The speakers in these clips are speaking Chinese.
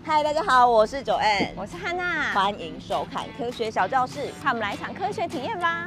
嗨，大家好，我是9N， 我是汉娜， 欢迎收看科学小教室， 和我们来一场科学体验吧。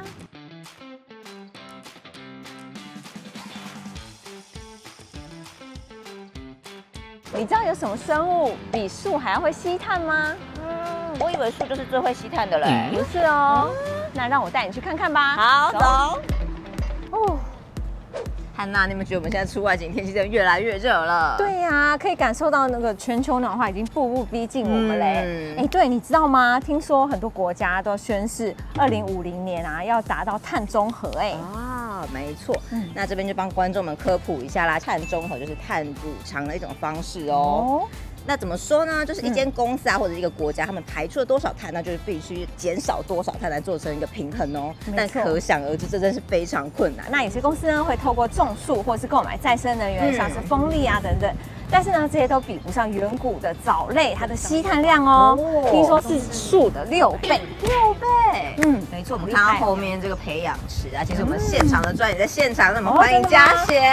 你知道有什么生物比树还要会吸碳吗？ 我以为树就是最会吸碳的嘞。 不是哦，那让我带你去看看吧。 好，走。 哦， 汉娜，你们觉得我们现在出外景天气真的越来越热了？ 对呀，可以感受到那个全球暖化已经步步逼近我们嘞。对，你知道吗？听说很多国家都宣誓2050年啊要达到碳中和没错。那这边就帮观众们科普一下啦，碳中和就是碳补偿的一种方式哦。那怎么说呢？就是一间公司啊，或者一个国家，他们排出了多少碳，那就是必须减少多少碳来做成一个平衡哦。但可想而知，这真是非常困难。 那有些公司呢会透过种树，或是购买再生能源，像是风力啊等等。但是呢，这些都比不上远古的藻类它的吸碳量哦。听说是树的6倍。 6倍？没错。我们看到后面这个培养池啊，其实我们现场的专员在现场，那么欢迎嘉贤。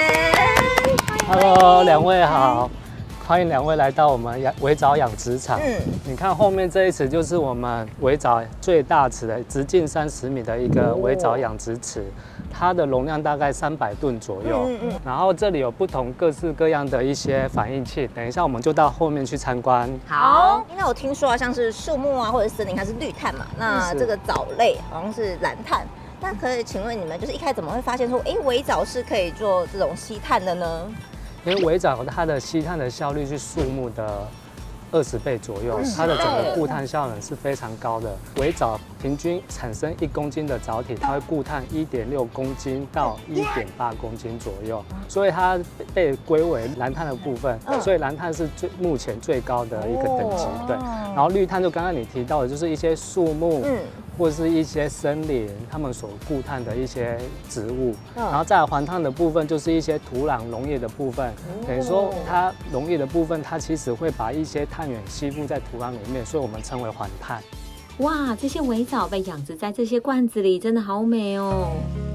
Hello， 两位好。欢迎两位来到我们微藻养殖场。你看后面这一池就是我们微藻最大池的，直径30米的一个微藻养殖池，它的容量大概300吨左右。然后这里有不同各式各样的一些反应器，等一下我们就到后面去参观。 好，因为我听说像是树木啊或者森林它是绿碳嘛，那这个藻类好像是蓝碳。那可以请问你们就是一开始怎么会发现说，微藻是可以做这种吸碳的呢？ 因为微藻它的吸碳的效率是树木的20倍左右，它的整个固碳效能是非常高的。微藻平均产生1公斤的藻体，它会固碳1.6公斤到1.8公斤左右，所以它被归为蓝碳的部分。所以蓝碳是目前最高的一个等级。对，然后绿碳就刚刚你提到的，就是一些树木。或是一些森林，他们所固碳的一些植物，然后再来环碳的部分，就是一些土壤溶液的部分。等于说它溶液的部分，它其实会把一些碳源吸附在土壤里面，所以我们称为环碳。 哇，这些微藻被养殖在这些罐子里，真的好美哦！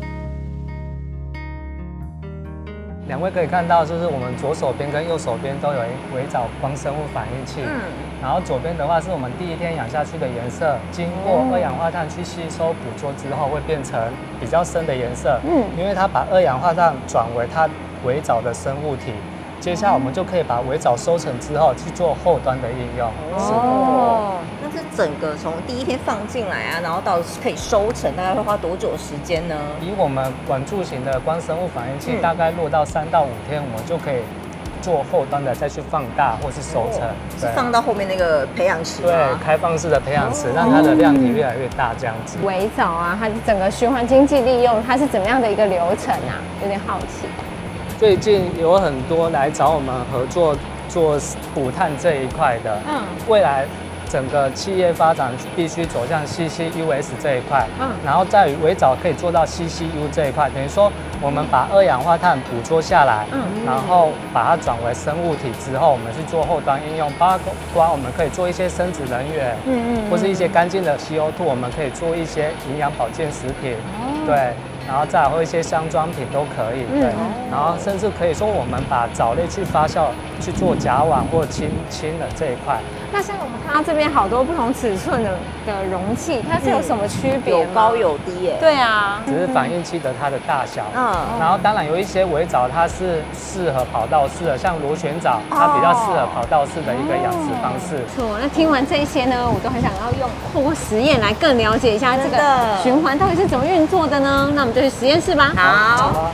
两位可以看到，就是我们左手边跟右手边都有微藻光生物反应器。然后左边的话是我们第一天养下去的颜色，经过2氧化碳去吸收捕捉之后，会变成比较深的颜色。因为它把2氧化碳转为它微藻的生物体。接下来我们就可以把微藻收成之后去做后端的应用。 那这整个从第一天放进来啊，然后到可以收成，大概会花多久时间呢？ 以我们管柱型的光生物反应器，大概落到3到5天，我们就可以做后端的再去放大或是收成。 是放到后面那个培养池吗？ 对，开放式的培养池，让它的量体越来越大，这样子。 微藻啊，它整个循环经济利用，它是怎么样的一个流程啊？有点好奇。最近有很多来找我们合作做补碳这一块的，未来整个企业发展必须走向 CCUS 这一块，然后在于微藻可以做到 CCU 这一块，等于说我们把2氧化碳捕捉下来，然后把它转为生物体之后，我们去做后端应用，包括我们可以做一些生质能源，或是一些干净的 CO2， 我们可以做一些营养保健食品，对。然后再或一些箱装品都可以，对。然后甚至可以说，我们把藻类去发酵，去做甲烷或氢的这一块。 那像我们看到这边好多不同尺寸的容器，它是有什么区别？ 有高有低耶。 对啊， 只是反应器的它的大小。然后当然有一些微藻它是适合跑道式的，像螺旋藻，它比较适合跑道式的一个养殖方式。 错，那听完这些呢，我都很想要透过实验来更了解一下这个循环到底是怎么运作的呢？那我们就去实验室吧。 好。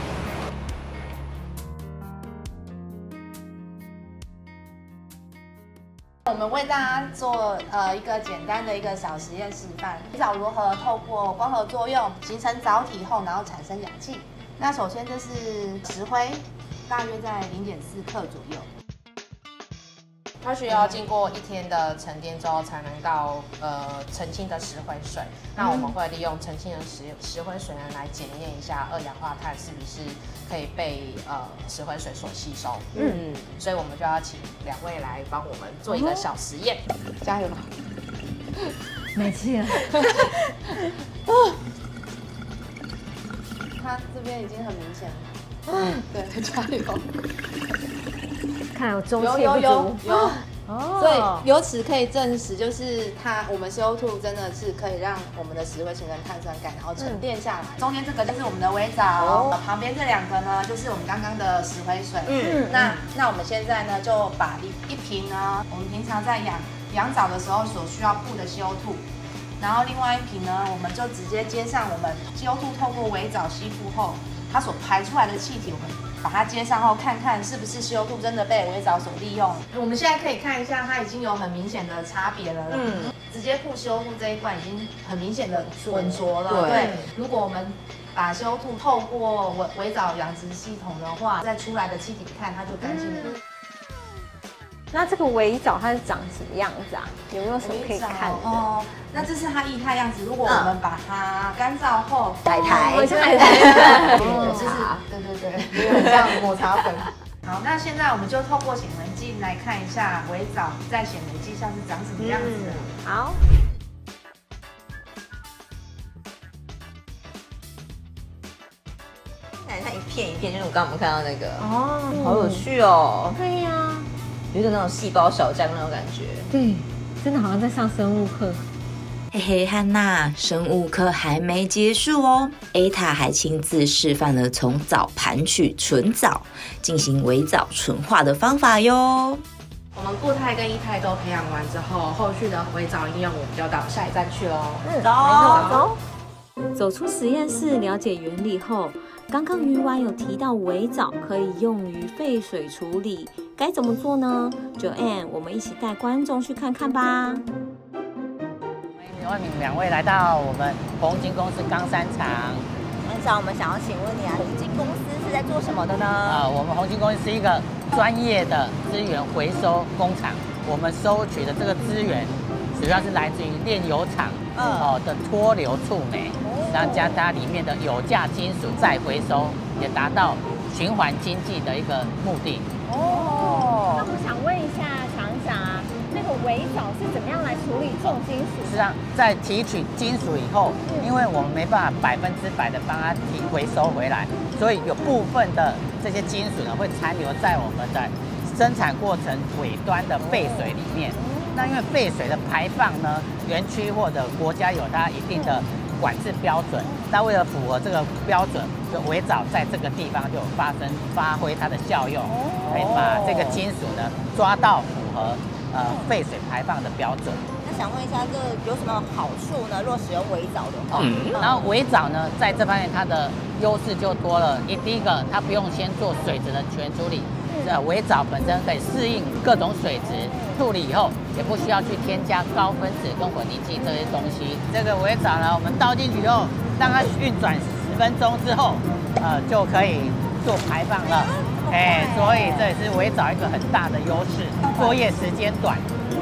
我们为大家做一个简单的一个小实验示范，微藻如何透过光合作用形成藻体后，然后产生氧气。那首先这是石灰，大约在0.4克左右。它需要经过1天的沉淀之后，才能到澄清的石灰水。那我们会利用澄清的石灰水呢，来检验一下2氧化碳是不是可以被石灰水所吸收。所以我们就要请2位来帮我们做一个小实验，加油！ 没气了。 它这边已经很明显了。对，加油！ 看来我中气不足。 有，所以由此可以证实，就是我们 CO2 真的是可以让我们的石灰形成碳酸钙，然后沉淀下来。中间这个就是我们的微藻，旁边这2个呢就是我们刚刚的石灰水。那我们现在呢就把一瓶呢，我们平常在养藻的时候所需要布的 CO2。然后另外一瓶呢，我们就直接接上我们 CO2 透过微藻吸附后，它所排出来的气体，我们把它接上后，看看是不是 CO2 真的被微藻所利用。我们现在可以看一下，它已经有很明显的差别了。直接附 CO2 这一罐已经很明显的浑浊了。对，如果我们把 CO2 透过微藻养殖系统的话，再出来的气体看它就干净了。 那这个微藻它是长什么样子啊？有没有什么可以看的？ 哦，那这是它液态样子。如果我们把它干燥后， 海苔， 就是对，很像抹茶粉。好，那现在我们就透过显微镜来看一下微藻在显微镜下是长什么样子的。 好。 它一片一片，就是我刚刚看到那个好有趣哦。 对呀， 有点那种细胞小将那种感觉。 对，真的好像在上生物课。 嘿嘿，汉娜，生物课还没结束哦。Eta 还亲自示范了从藻盘取纯藻，进行微藻纯化的方法哟。 我们固态跟液态都培养完之后，后续的微藻应用我们就到下一站去喽。 走。 走出实验室，了解原理后，刚刚鱼丸有提到微藻可以用于废水处理，该怎么做呢 ？Joanne， 我们一起带观众去看看吧。 欢迎2位来到我们红金公司冈山厂。 班长，我们想要请问你啊，红金公司是在做什么的呢？ 我们红金公司是一个专业的资源回收工厂，我们收取的这个资源主要是来自于炼油厂的脱硫触媒，然后加它里面的有价金属再回收，也达到循环经济的一个目的。 那我想问一下厂长啊，那个微藻是怎么样来处理重金属？ 实际上，在提取金属以后，因为我们没办法100%的帮它回收回来，所以有部分的这些金属呢会残留在我们的生产过程尾端的废水里面。那因为废水的排放呢，园区或者国家有它一定的管制标准，那为了符合这个标准，就微藻在这个地方就发挥它的效用，可以把这个金属呢抓到符合废水排放的标准。 那想问一下，这有什么好处呢？若使用微藻的话， 然后微藻呢，在这方面它的优势就多了。第一个，它不用先做水质的全处理，微藻本身可以适应各种水质，处理以后也不需要去添加高分子跟混凝剂这些东西。这个微藻呢，我们倒进去以后，让它运转10分钟之后，就可以做排放了。所以这也是微藻一个很大的优势，作业时间短。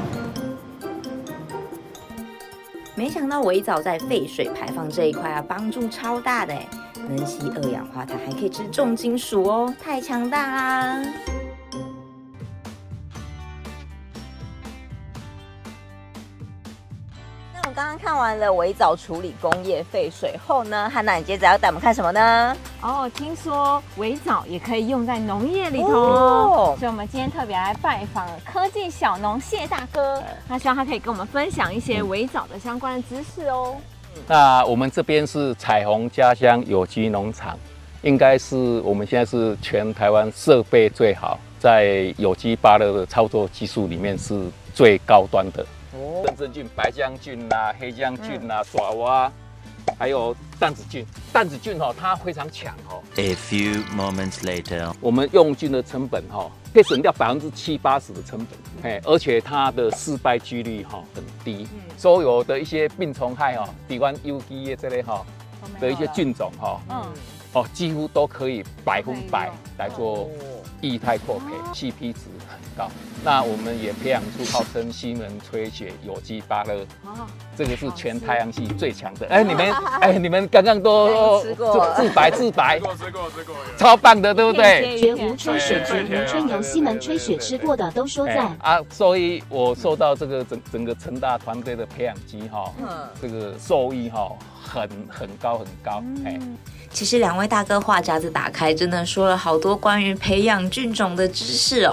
没想到微藻在废水排放这一块啊，帮助超大的哎，能吸2氧化碳，还可以吃重金属哦，太强大啦！ 那我们刚刚看完了微藻处理工业废水后呢，汉娜，你接着要带我们看什么呢？ 听说微藻也可以用在农业里头，所以我们今天特别来拜访科技小农谢大哥，那希望他可以跟我们分享一些微藻的相关的知识哦。 那我们这边是彩虹家乡有机农场，应该是我们现在是全台湾设备最好，在有机芭乐的操作技术里面是最高端的。真正菌、白浆菌啦、黑浆菌啦、爪哇，还有担子菌。担子菌它非常强 A few moments later， 我们用菌的成本可以省掉70-80%的成本，而且它的失败几率很低。所有的一些病虫害比如有机的这类的一些菌种几乎都可以100%来做液态扩培，CP 值很高。那我们也培养出号称西门吹雪有机芭乐，这个是全太阳系最强的。你们刚刚都吃过自白，吃过，超棒的，对不对？ 绝无吹雪，绝无吹牛，西门吹雪吃过的都说赞所以我受到这个整个成大团队的培养基这个受益很高。 其实2位大哥话匣子打开，真的说了好多关于培养菌种的知识哦。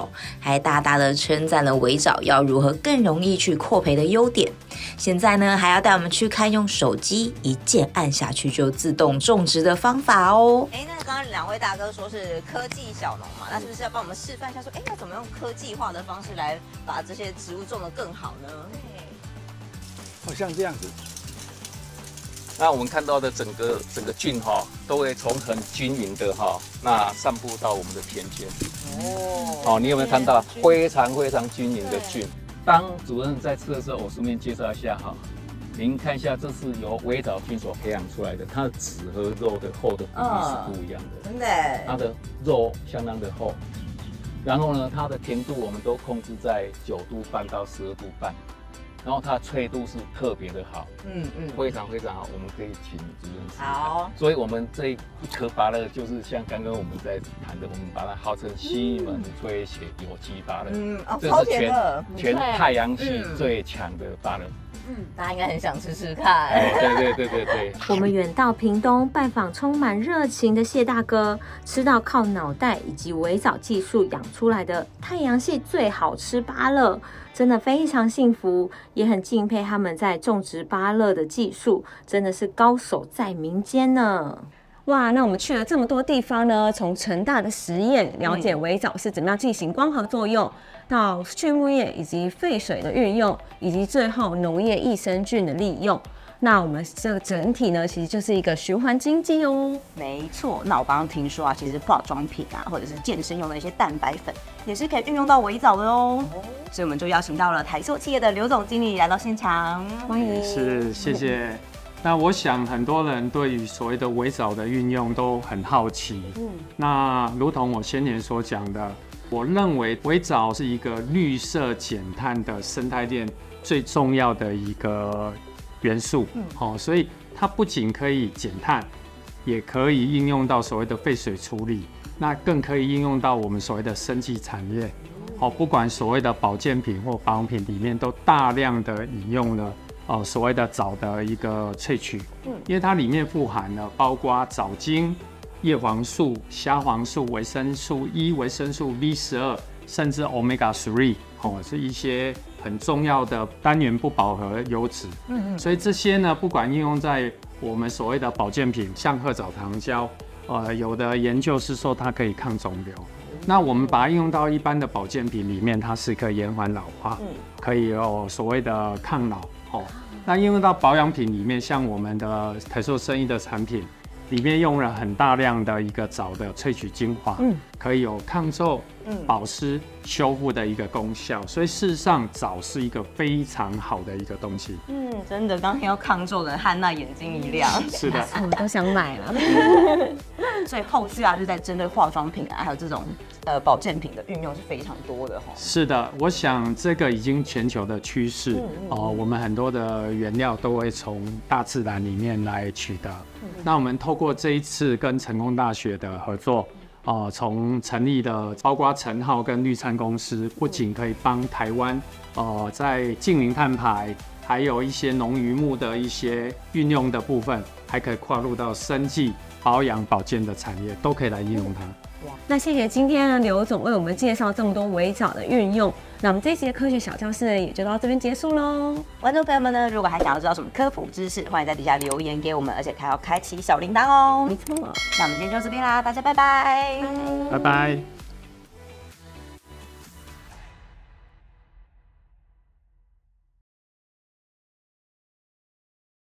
还大大的称赞了微藻要如何更容易去扩培的优点。现在呢，还要带我们去看用手机一键按下去就自动种植的方法哦。 那刚刚2位大哥说是科技小农嘛，那是不是要帮我们示范一下说，要怎么用科技化的方式来把这些植物种得更好呢？ 像这样子。那我们看到的整个菌都会从很均匀的那散布到我们的田间。你有没有看到非常均匀的菌？当主任在吃的时候，我顺便介绍一下您看一下，这是由微藻菌所培养出来的，它的籽和肉的厚的比例是不一样的。 真的， 它的肉相当的厚，然后呢，它的甜度我们都控制在9度半到12度半。然后它的脆度是特别的好，非常好，我们可以请主任吃。好，所以我们这一颗芭乐就是像刚刚我们在谈的，我们把它号称西门吹血有机芭乐，这是全太阳系最强的芭乐。 大家应该很想吃吃看。 对。 我们远到屏东拜访充满热情的谢大哥，吃到靠脑袋以及微藻技术养出来的太阳系最好吃芭乐，真的非常幸福，也很敬佩他们在种植芭乐的技术，真的是高手在民间呢。哇，那我们去了这么多地方呢，从成大的实验了解微藻是怎么样进行光合作用，到畜牧业以及废水的运用，以及最后农业益生菌的利用。那我们这个整体呢，其实就是一个循环经济哦。 没错，那我刚刚听说其实化妆品或者是健身用的一些蛋白粉，也是可以运用到微藻的哦。所以我们就邀请到了台塑企业的刘总经理来到现场，欢迎。 是，谢谢。那我想很多人对于所谓的微藻的运用都很好奇。那如同我先前所讲的，我认为微藻是一个绿色减碳的生态链最重要的一个元素。所以它不仅可以减碳，也可以应用到所谓的废水处理，那更可以应用到我们所谓的生技产业。不管所谓的保健品或保养品里面，都大量的引用了所谓的藻的一个萃取，因为它里面富含了包括藻精、叶黄素、虾黄素、维生素 E、维生素 B12， 甚至 Omega 3，是一些很重要的单元不饱和油脂。所以这些呢，不管应用在我们所谓的保健品，像褐藻糖胶，有的研究是说它可以抗肿瘤。那我们把它应用到一般的保健品里面，它是可以延缓老化，可以有所谓的抗老。那应用到保养品里面，像我们的台塑生医的产品，里面用了很大量的一个藻的萃取精华，可以有抗皱、保湿、修复的一个功效。所以事实上，藻是一个非常好的一个东西。 真的，刚听到抗皱的汉娜眼睛一亮。 是的， 我都想买了。 所以后续就在针对化妆品还有这种保健品的运用是非常多的。 是的，我想这个已经全球的趋势。我们很多的原料都会从大自然里面来取得。那我们透过这一次跟成功大学的合作，从成立的包括陈浩跟绿灿公司，不仅可以帮台湾在净零碳排，还有一些农渔牧的一些运用的部分，还可以跨入到生技、保养、保健的产业，都可以来应用它。 那谢谢今天的刘总为我们介绍这么多微藻的运用。那我们这一期的科学小教室呢，也就到这边结束喽。 观众朋友们呢，如果还想要知道什么科普知识，欢迎在底下留言给我们，而且还要开启小铃铛哦。 没错。 那我们今天就到这边啦，大家拜拜。 拜拜。